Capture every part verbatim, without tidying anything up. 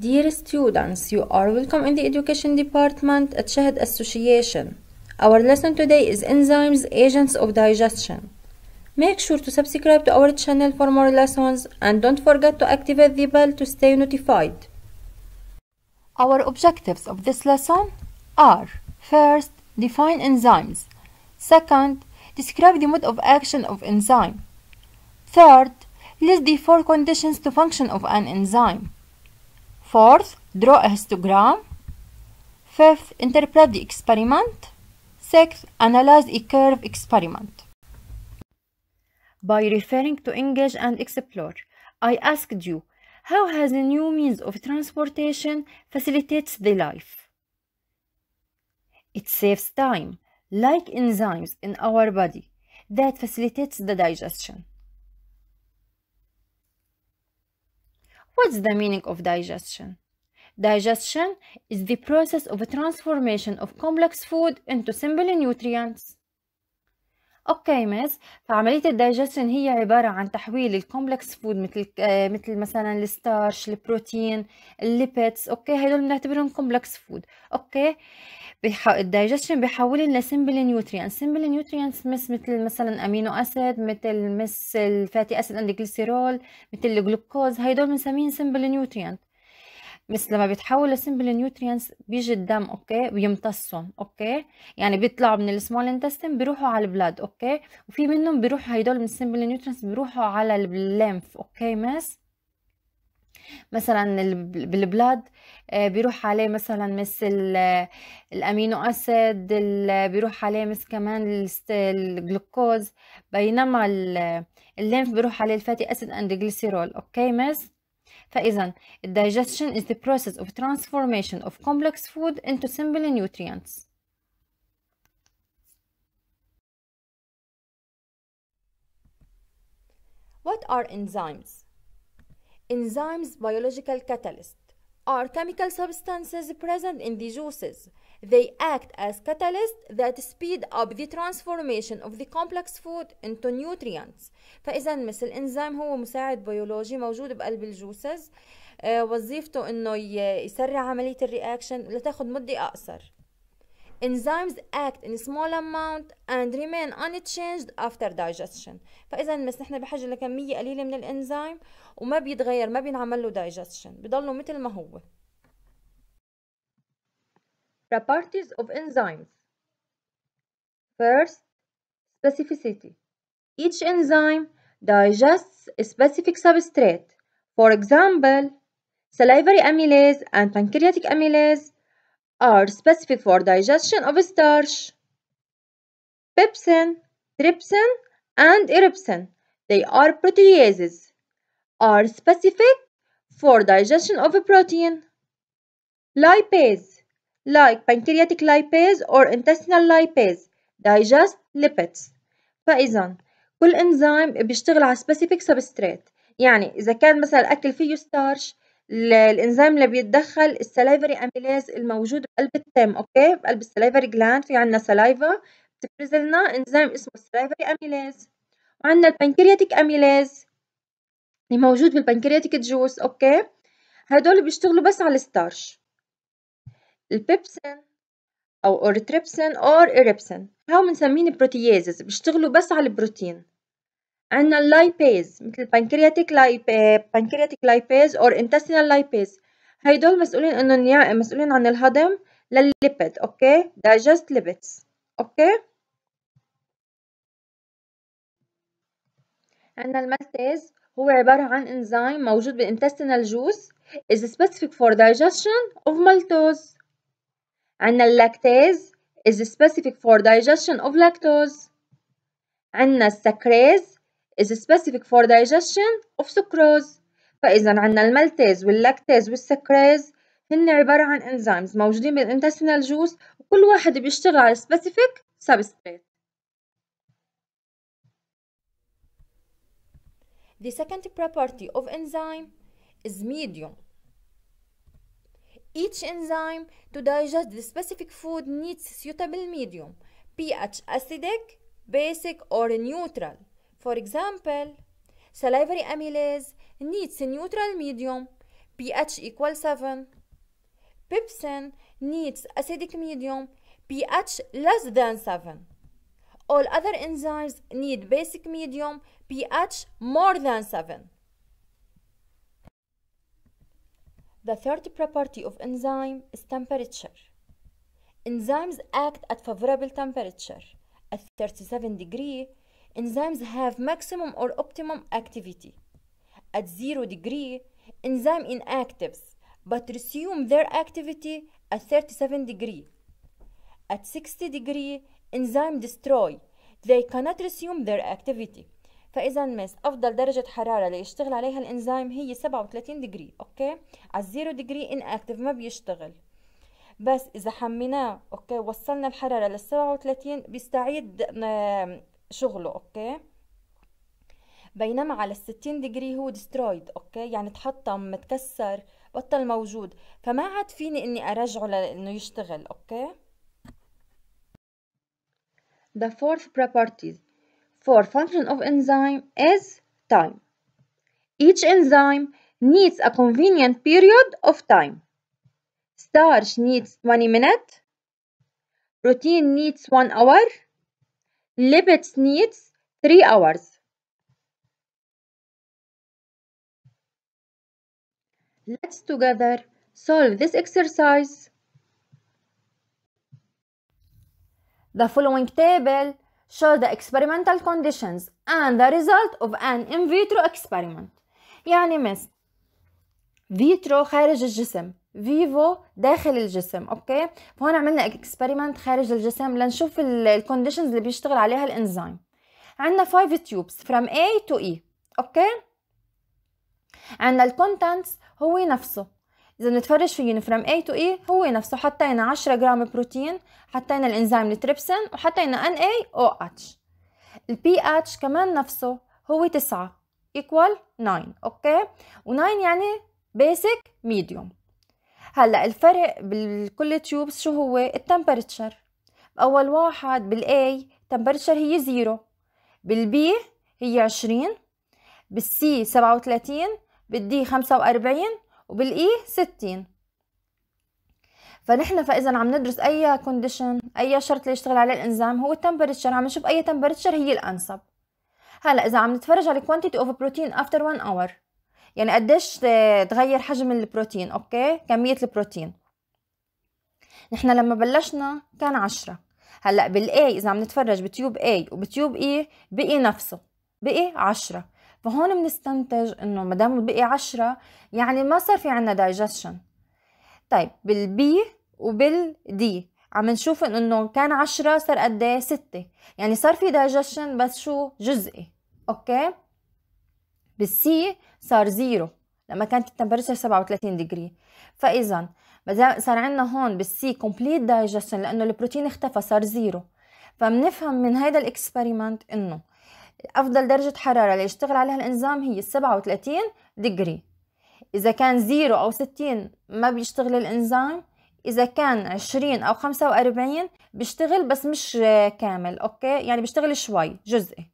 Dear students, you are welcome in the Education Department at SHAHD Association. Our lesson today is Enzymes, Agents of Digestion. Make sure to subscribe to our channel for more lessons and don't forget to activate the bell to stay notified. Our objectives of this lesson are: first, define enzymes. Second, describe the mode of action of enzyme. Third, list the four conditions to function of an enzyme. Fourth, draw a histogram. Fifth, interpret the experiment. Sixth, analyze a curve experiment. By referring to engage and explore, I asked you, how has a new means of transportation facilitates the life? It saves time, like enzymes in our body, that facilitates the digestion. What's the meaning of digestion? Digestion is the process of a transformation of complex food into simple nutrients. اوكي مس، فعملية الدايجستشن هي عبارة عن تحويل الكومبلكس فود مثل مثل مثلا الستارش، البروتين، الليبيدز، اوكي هدول بنعتبرهم كومبلكس فود. اوكي بيح... الدايجستشن بيحول لنا سمبل نيوتريانس. سمبل نيوتريانس مس مثل مثلا امينو اسيد، مثل مس الفاتي اسيد اند جليسيرول، مثل الجلوكوز، هدول بنسميهم سمبل نيوتريانت. بس لما بيتحول لسمبل نيوتريانس بيجي الدم، اوكي بيمتصهم، اوكي يعني بيطلعوا من السمول انتستين بيروحوا على البلاد، اوكي وفي منهم بيروحوا هيدول من السمبل نيوتريانس بيروحوا على الليمف، اوكي مس مثلا بالبلاد بيروح عليه مثلا مثل الامينو اسيد، بيروح عليه مثل كمان الجلوكوز، بينما الليمف بيروح عليه الفاتي اسيد اند جليسيرول، اوكي مس. فإذا digestion is the process of transformation of complex food into simple nutrients. What are enzymes? Enzymes, biological catalysts, are chemical substances present in the juices. They act as catalysts that speed up the transformation of the complex food into nutrients. فإذا مثل الإنزيم هو مساعد بيولوجي موجود بقلب الجوسز، آه وظيفته إنه يسرع عملية الرياكشن لتاخد مدة أقصر. Enzymes act in small amount and remain unchanged after digestion. فإذا بس نحن بحاجة لكمية قليلة من الإنزيم وما بيتغير، ما بينعمل له digestion، بضله مثل ما هو. Properties of enzymes. First, specificity. Each enzyme digests a specific substrate. For example, salivary amylase and pancreatic amylase are specific for digestion of starch. Pepsin, trypsin, and eripsin, they are proteases, are specific for digestion of a protein. Lipase, like pancreatic lipase or intestinal lipase, digest lipids. فإذا كل انزيم بيشتغل على specific substrate. يعني إذا كان مثلا الأكل فيه ستارش، الانزيم اللي بيتدخل السلايفري اميليز الموجود بقلب التم، اوكي بقلب السلايفري جلاند في عندنا سلايفا بتفرز لنا انزيم اسمه السلايفري اميليز، وعندنا البنكرياتيك اميليز اللي موجود بالبنكرياتيك جوس، اوكي هدول بيشتغلوا بس على الستارش. البيبسين او اوريتريبسين اور ايريبسين هاو بنسميهم بروتيازز، بيشتغلوا بس على البروتين. عندنا اللايبيز مثل بانكرياتيك لايب بانكرياتيك لايبيز اور انتستينال لايبيز، هيدول مسؤولين انه مسؤولين عن الهضم للليبيد، اوكي دايجست ليبيدز، اوكي. عندنا المالتيز هو عبارة عن انزيم موجود بالانتستينال جوس is specific for digestion of maltose. عندنا اللاكتيز is specific for digestion of lactose. عندنا السكريز is specific for digestion of sucrose. فإذا عندنا المالتيز واللاكتيز والسكريز هن عبارة عن enzymes موجودين بالintestinal juice وكل واحد بيشتغل على specific substrate. The second property of enzyme is medium. Each enzyme to digest the specific food needs suitable medium, pH acidic, basic or neutral. For example, salivary amylase needs a neutral medium, pH equal seven. Pepsin needs acidic medium, pH less than seven. All other enzymes need basic medium, pH more than seven. The third property of enzyme is temperature. Enzymes act at favorable temperature. At thirty-seven degree, enzymes have maximum or optimum activity. At zero degree, enzyme inactives, but resume their activity at thirty-seven degree. At sixty degree, enzyme destroy. They cannot resume their activity. فإذا مس أفضل درجة حرارة ليشتغل عليها الإنزيم هي سبعة وثلاثين دجري، أوكي؟ على الزيرو دجري inactive ما بيشتغل. بس إذا حميناه أوكي وصلنا الحرارة لل سبعة وثلاثين بيستعيد شغله، أوكي؟ بينما على الستين دجري هو destroyed، أوكي؟ يعني تحطم متكسر بطل موجود، فما عاد فيني إني أرجعه لإنه يشتغل، أوكي؟ The fourth property for function of enzyme is time. Each enzyme needs a convenient period of time. Starch needs twenty minutes. Protein needs one hour. Lipids needs three hours. Let's together solve this exercise. The following table shows the experimental conditions and the result of an in vitro experiment. يعني مثل فيترو خارج الجسم، فيفو داخل الجسم، اوكي؟ فهون عملنا اكسبيرمنت خارج الجسم لنشوف الكونديشنز اللي بيشتغل عليها الانزيم. عندنا five tubes from A to E، اوكي؟ عندنا الكونتنتس هو نفسه، إذا بنتفرج فيه from A to E هو نفسه. حطينا عشرة جرام بروتين، حطينا الإنزيم التريبسين، وحطينا إن إيه أو إتش. ال pH كمان نفسه هو تسعة equal تسعة، أوكي؟ و تسعة يعني basic medium. هلأ الفرق بكل تيوبس شو هو؟ التمبرتشر. أول واحد بالA تمبرتشر هي زيرو، بالB هي عشرين، بالC سبعة وثلاثين، بالD خمسة وأربعين، وبالإي ستين. فنحن فإذا عم ندرس أي كونديشن، أي شرط ليشتغل عليه الإنزيم هو التمبرتشر، عم نشوف أي تمبرتشر هي الأنسب. هلا إذا عم نتفرج على quantity of protein after one hour، يعني قديش تغير حجم البروتين، أوكي؟ كمية البروتين. نحن لما بلشنا كان عشرة، هلا بالA إذا عم نتفرج بتيوب A وبتيوب E بقي نفسه، بقي عشرة. فهون بنستنتج انه ما دام بقي عشرة يعني ما صار في عنا دايجستشن. طيب بالبي وبالدي عم نشوف انه كان عشرة صار قد ايه؟ ستة، يعني صار في دايجستشن بس شو؟ جزئي، اوكي؟ بالسي صار زيرو لما كانت التمبرتشر سبعة وثلاثين دجري. فاذا صار عندنا هون بالسي كومبليت دايجستشن لانه البروتين اختفى صار زيرو. فبنفهم من هيدا الاكسبيرمنت انه أفضل درجة حرارة ليشتغل عليها الإنزيم هي سبعة وثلاثين دجري. إذا كان زيرو أو ستين ما بيشتغل الإنزيم، إذا كان عشرين أو خمسة وأربعين بيشتغل بس مش كامل، أوكي؟ يعني بيشتغل شوي جزئي.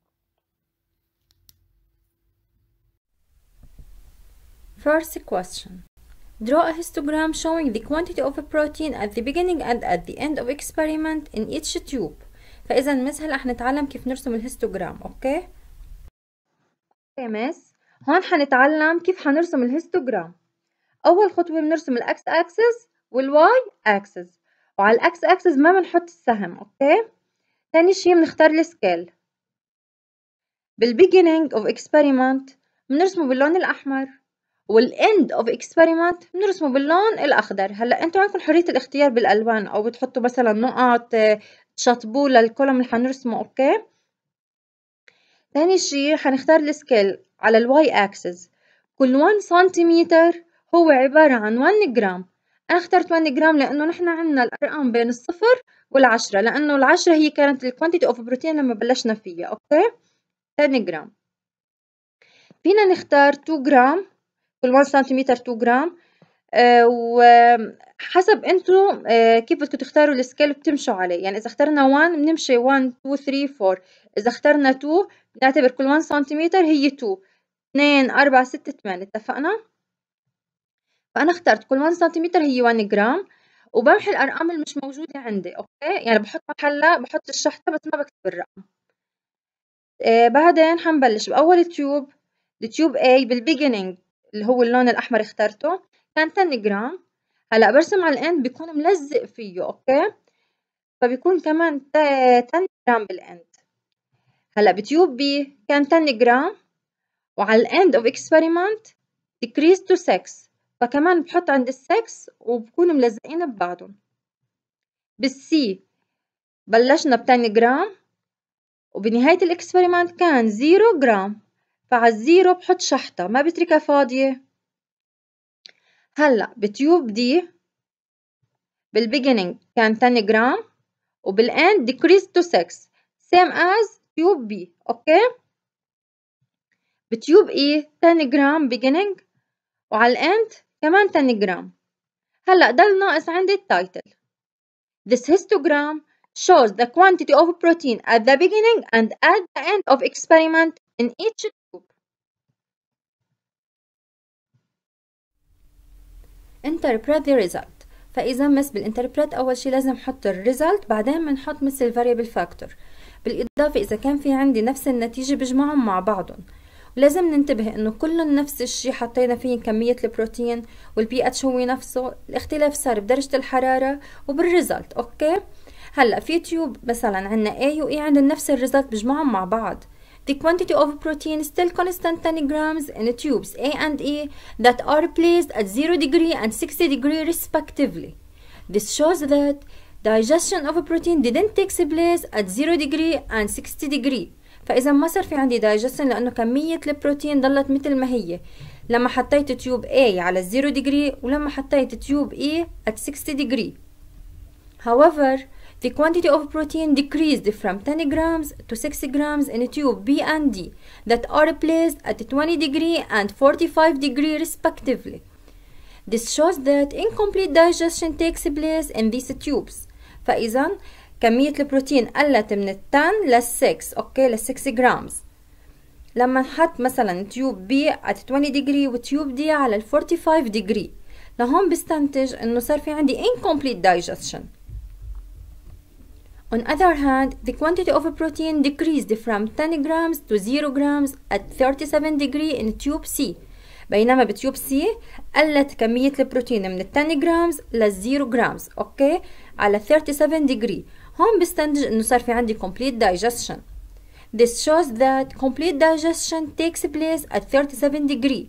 First question. Draw a histogram showing the quantity of a protein at the beginning and at the end of experiment in each tube. فإذا مس هلا حنتعلم كيف نرسم الهيستوجرام، أوكي؟ أوكي مس، هون حنتعلم كيف حنرسم الهيستوجرام. أول خطوة بنرسم الأكس أكسس والواي أكسس، وعلى الأكس أكسس ما بنحط السهم، أوكي؟ ثاني شي بنختار السكيل. بالbeginning of experiment بنرسمه باللون الأحمر، والend of experiment بنرسمه باللون الأخضر. هلا أنتوا عندكم حرية الاختيار بالألوان، أو بتحطوا مثلا نقط تشطبوه للكولوم اللي حنرسمه، أوكي؟ ثاني شي حنختار السكيل على الواي أكسس. كل واحد سنتيمتر هو عبارة عن واحد جرام. أنا اخترت واحد جرام لأنه نحن عنا الأرقام بين الصفر والعشرة، لأنه العشرة هي كانت الكوانتيتي أوف بروتين لما بلشنا فيها، أوكي؟ واحد جرام. فينا نختار اثنين جرام، كل واحد سنتيمتر اثنين جرام. أه وحسب انتو أه كيف بدكم تختاروا السكيل بتمشوا عليه. يعني إذا اخترنا واحد بنمشي واحد اثنين ثلاثة أربعة، إذا اخترنا اثنين بنعتبر كل واحد سنتيمتر هي اثنين، اثنين أربعة ستة ثمانية. اتفقنا؟ فأنا اخترت كل واحد سنتيمتر هي واحد جرام، وبمحي الأرقام اللي مش موجودة عندي. أوكي، يعني بحط محلها بحط الشحطة بس ما بكتب الرقم. آه بعدين حنبلش بأول تيوب، التيوب A بالبيجينينج اللي هو اللون الأحمر اخترته كان عشرة جرام. هلا برسم على الاند بيكون ملزق فيه. اوكي، فبيكون كمان عشرة جرام بالاند. هلا بتيوب بي كان عشرة جرام، وعلى الاند اوف اكسبيرمنت decrease to ستة، فكمان بحط عند الستة وبكونوا ملزقين ببعضهم. بالسي بلشنا ب عشرة جرام، وبنهاية الاكسبيرمنت كان صفر جرام، فعلى الزيرو بحط شحطة ما بتركها فاضية. هلا بتيوب دي بالبيجينينج كان عشرة جرام، وبالاند decrease to ستة same as تيوب B. اوكي، بتيوب E عشرة جرام beginning، وعلى الاند كمان عشرة جرام. هلا ضل ناقص عندي التايتل. This histogram shows the quantity of protein at the beginning and at the end of experiment in each tube. Interpret the result. فإذا مس بالانتربريت أول شي لازم أحط الريزلت، بعدين بنحط مثل الفاريبل فاكتور. بالإضافة إذا كان في عندي نفس النتيجة بجمعهم مع بعضهم. ولازم ننتبه إنه كلهم نفس الشي، حطينا فيه كمية البروتين والبي اتش هو نفسه، الاختلاف صار بدرجة الحرارة وبالريزلت. أوكي، هلا في تيوب مثلا عندنا A و E عندهم نفس الريزلت بجمعهم مع بعض. The quantity of protein still constant ten grams in tubes A and E that are placed at zero degree and sixty degree respectively. This shows that digestion of protein didn't take place at zero degree and sixty degree. فإذا ما صار في عندي digestion لأنه كمية البروتين ضلت مثل ما هي لما حطيت تيوب A على zero degree ولما حطيت تيوب E at sixty degree. However, the quantity of protein decreased from ten grams to six grams in tube B and D that are placed at twenty degree and forty-five degree respectively. This shows that incomplete digestion takes place in these tubes. فإذا كمية البروتين قلت من ال ten لل six. أوكي، لل six grams. لما نحط مثلا تيوب B at twenty degree وتيوب D على ال forty-five degree، لهون بستنتج إنه صار في عندي incomplete digestion. On other hand, the quantity of protein decreased from ten grams to zero grams at thirty-seven degree in tube C. بينما بتيوب C قلت كمية البروتين من ten grams ل zero grams. أوكي، على thirty-seven degree. هون بستنتج إنه صار في عندي complete digestion. This shows that complete digestion takes place at thirty-seven degree.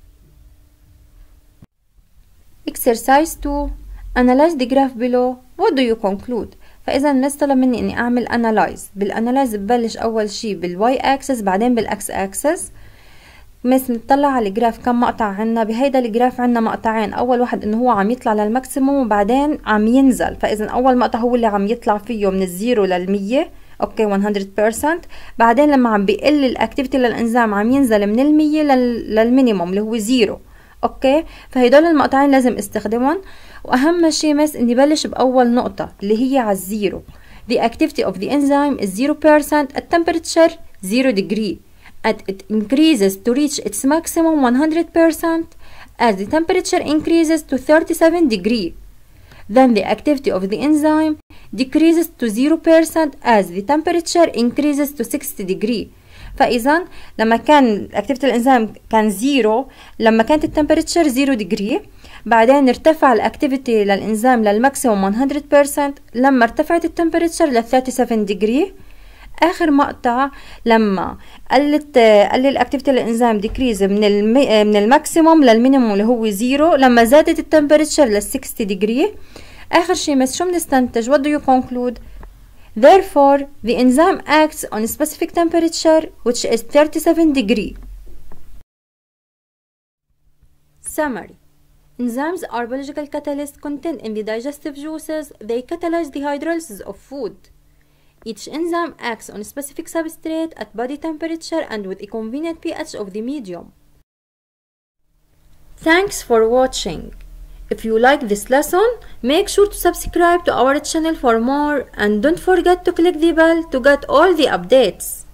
Exercise two. Analyze the graph below. What do you conclude? فإذا الناس طلب مني إني أعمل analyze. بالanalyze ببلش أول شي بالواي axis بعدين بالإكس axis. بس نطلع على الجراف كم مقطع عنا. بهيدا الجراف عنا مقطعين، أول واحد إنه هو عم يطلع للماكسيموم وبعدين عم ينزل. فإذا أول مقطع هو اللي عم يطلع فيه من الزيرو للمية. أوكي، one hundred percent. بعدين لما عم بيقل الأكتيفيتي للإنزيم عم ينزل من المية للمينيموم اللي هو زيرو. أوكي، فهيدول المقطعين لازم استخدمهم. وأهم شيء مس إني بلش بأول نقطة اللي هي على الزيرو. The activity of the enzyme is zero percent at temperature zero degree. And it increases to reach its maximum one hundred percent as the temperature increases to thirty-seven degree. Then the activity of the enzyme decreases to zero percent as the temperature increases to sixty degree. فإذا لما كان activity الإنزيم كان زيرو، لما كانت التمبريتشر زيرو degree، بعدين ارتفع الاكتيفيتي للإنزيم للماكسيموم one hundred percent لما ارتفعت التمبريتشر ل thirty-seven degree. آخر مقطع لما قلت قل الاكتيفيتي للإنزيم decrease من المي من الماكسيموم للمينيموم اللي هو زيرو لما زادت التمبريتشر ل sixty degree. آخر شيء بس شو بنستنتج؟ what do you conclude? Therefore, the enzyme acts on a specific temperature which is thirty-seven degree. Summary. Enzymes are biological catalysts contained in the digestive juices. They catalyze the hydrolysis of food. Each enzyme acts on a specific substrate at body temperature and with a convenient pH of the medium. Thanks for watching. If you like this lesson, make sure to subscribe to our channel for more and don't forget to click the bell to get all the updates.